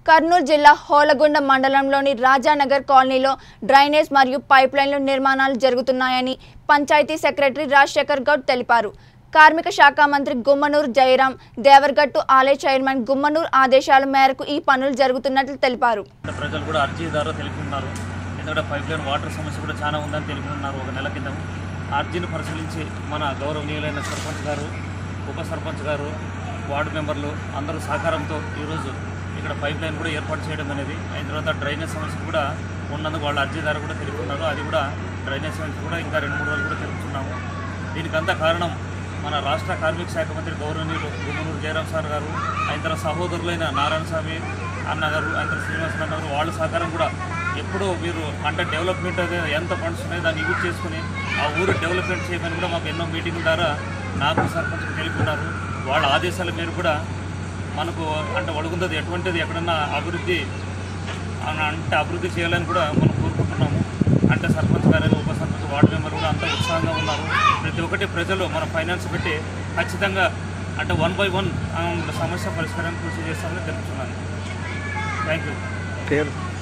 కర్నూలు జిల్లా హోలగుండ మండలంలోని రాజానగర్ కాలనీలో డ్రైనేజ్ మరియు పైప్లైన్ల నిర్మాణాలు జరుగుతున్నాయని పంచాయతీ సెక్రటరీ రాజశేఖర్ గౌడ్ తెలిపారు. కార్మిక శాఖ మంత్రి గుమ్మనూరు జయరాం, దేవరగట్టు ఆలయ చైర్మన్ గుమ్మనూరు ఆదేశాల మేరకు ఈ పనులు జరుగుతున్నట్లు తెలిపారు. ప్రజలు కూడా అర్జీదారు తెలుపుతున్నారు. ఎందుకంటే పైప్లైన్ వాటర్ సమస్య కూడా చాలా ఉందని తెలుపుతున్నారు. ఒక నెల కింద అర్జీని పరిశీలించి మన గౌరవనీయులైన సర్పంచ్ గారు, ఉప సర్పంచ్ గారు, వార్డు మెంబర్లు అందరూ సహకారంతో ఈరోజు ఇక్కడ పైప్ లైన్ కూడా ఏర్పాటు చేయడం అనేది అయిన తర్వాత డ్రైనేజ్ సమస్య కూడా ఉన్నందుకు వాళ్ళ అర్జీదారు కూడా తెలుపుతున్నారు. అది కూడా డ్రైనేజ్ సమస్య కూడా ఇంకా 2-3 రోజులు కూడా తెలుపుతున్నాము. దీనికంతా కారణం మన రాష్ట్ర కార్మిక శాఖ మంత్రి గౌరవనీయులు గుమ్మనూరు జయరాం సార్ గారు, ఆయన తర్వాత సహోదరులైన నారాయణ స్వామి అన్న గారు, ఆయన తర్వాత శ్రీనివాస అన్న గారు, వాళ్ళ సహకారం కూడా ఎప్పుడూ మీరు అంటే డెవలప్మెంట్ ఎంత ఫండ్స్ ఉన్నాయో దాన్ని యూజ్ చేసుకుని ఆ ఊరు డెవలప్మెంట్ చేయమని కూడా మాకు ఎన్నో మీటింగ్ల ద్వారా నాకు సర్పంచ్కి తెలుపుతున్నారు. వాళ్ళ ఆదేశాల మేర కూడా మనకు అంటే ఒడుగుందది ఎటువంటిది ఎక్కడన్నా అభివృద్ధి అంటే అభివృద్ధి చేయాలని కూడా మనం కోరుకుంటున్నాము. అంటే సర్పంచ్ గారు, ఉప సర్పంచ్, వార్డు మెంబర్లు కూడా అంతా ఉత్సాహంగా ఉన్నారు. ప్రతి ఒక్కటి ప్రజలు మన ఫైనాన్స్ పెట్టి ఖచ్చితంగా అంటే 1 by 1 సమస్య పరిష్కారానికి కృషి చేస్తామని తెలుపుతున్నాను. Thank you.